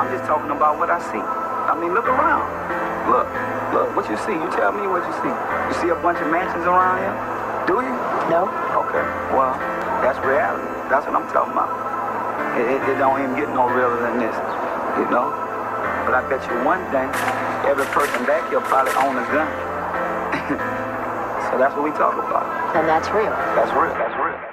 I'm just talking about what I see. I mean, look around. Look, what you see. You tell me what you see. You see a bunch of mansions around here? Do you? No. Okay, well, that's reality. That's what I'm talking about. It don't even get no realer than this, you know? But I bet you one thing, every person back here probably owns a gun. So that's what we talk about. And that's real. That's real. That's real.